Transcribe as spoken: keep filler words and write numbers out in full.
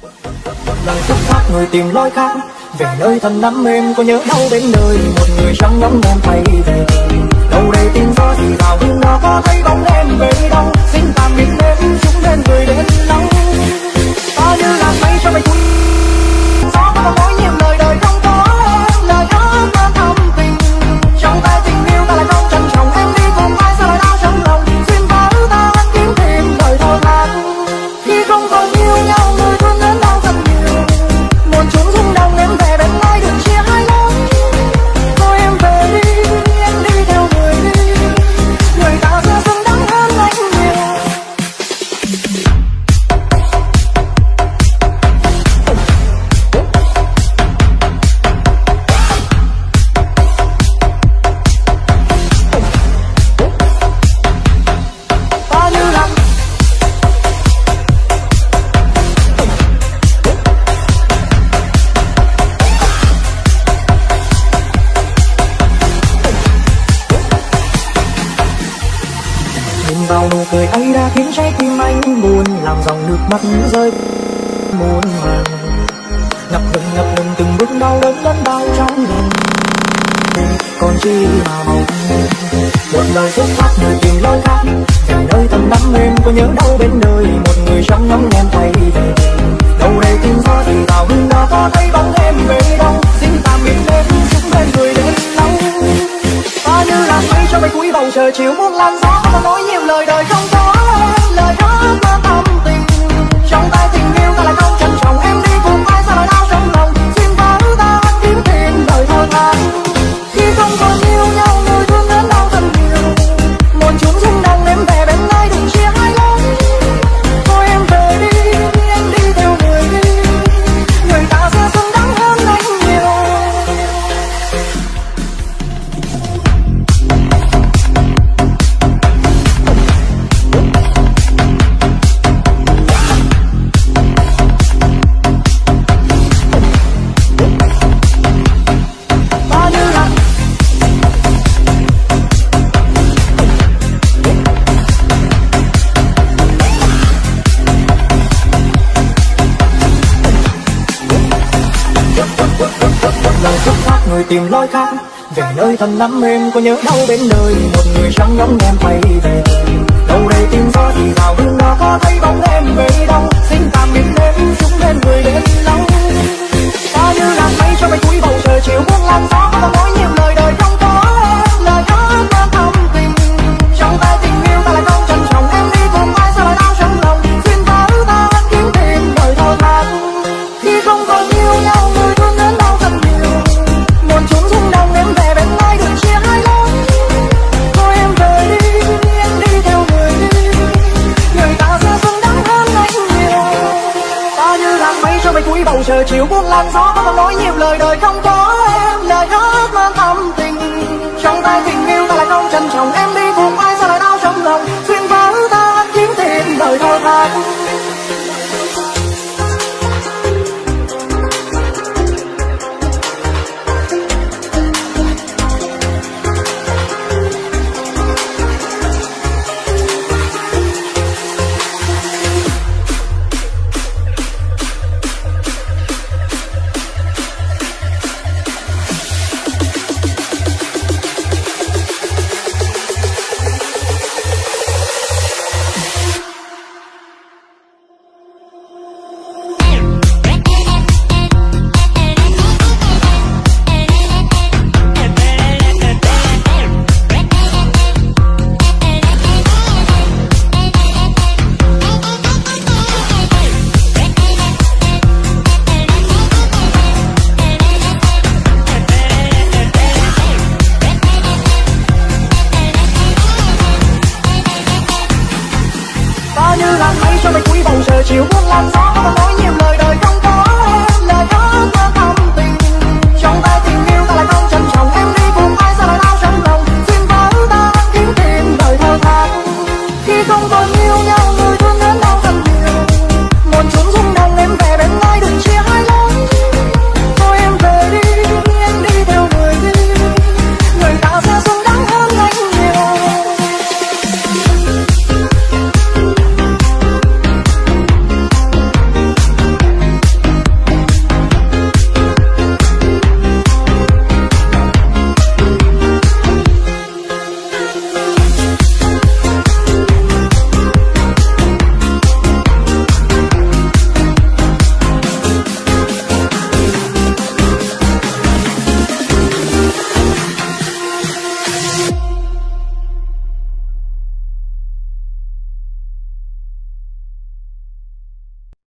Lời xuất phát người tìm lối khác về nơi thân đắm êm, có nhớ đâu bên đời một người trắng ngóng em quay về. Đâu đây tìm gió thì vào hương đó có thấy bóng em về đâu. Xin tạm biệt em chúng nên người đến lâu. Ta như là mây cho mây cuốn gió có nói nhiều lời đời không có lời hát mà thầm tình. Trong tay tình yêu ta lại không trân trọng em đi cùng ai sao lại đau trong lòng. Xin vỡ ta vẫn kiếm thêm đời thơ lạc khi không còn yêu nhau người thương đến đau thật nhiều. Muôn chúng rung động em về bên ai đừng chia hai lối. Thôi em về đi em đi theo người đi, người ta sẽ xứng đáng hơn anh nhiều. Ta như là nhìn vào nụ cười ấy đã khiến trái tim anh buồn, làm dòng nước mắt rơi muôn màng. Ngập ngừng ngập ngừng từng bước đau đớn lớn bao trong lòng, còn chi mà mong một lời xuất phát người tìm lối khác về nơi thân đắm êm, có nhớ đâu bên đời một người trắng ngóng em quay về. Đâu đây tìm gió thì vào hương đó có thấy bóng em về đâu. Xin tạm biệt em chúng bên người đến lâu. Ta như là mây cho mây cuối bầu trời chiều muôn làn gió có nói nhiều lời đời không có lời hát mà thầm tình. Trong tay tình yêu ta lại không trân trọng em đi cùng ai sao lại đau trong lòng. Xin vỡ ta vẫn kiếm thêm đời thơ than khi không còn yêu nhau người thương đến đau thật nhiều. Muôn chúng rung động em về bên ai đừng chia hai lối. Thôi em về đi em đi theo người đi, người ta sẽ xứng đáng hơn anh nhiều. Lời xuất phát người tìm lối khác về nơi thân đắm êm, có nhớ đâu bên đời một người trắng ngóng em quay về. Đâu đây tìm gió thì vào hương đó có thấy bóng em về đâu. Xin tạm biệt em chúng nên người đến lâu. Ta như là mây cho mây cuối bầu trời chiều muôn làn gió có nói nhiều lời đời không có lời hát mà thầm tình. Trong tay tình yêu ta lại không trân trọng em đi cùng ai sao lại đau trong lòng. Xin vỡ ta vẫn kiếm thêm đời thơ lạc khi không còn yêu nhau người thương đến đau thật nhiều. Muôn chúng rung động em về bên ai đừng chia hai lối. Thôi em về đi em đi theo người đi, người ta sẽ xứng đáng hơn anh nhiều. Ta như là mây cho mây cuối bầu trời chiều muôn làn gió có nói nhiều lời đời không có em lời hát mà thầm tình. Trong tay tình yêu ta lại không trân trọng em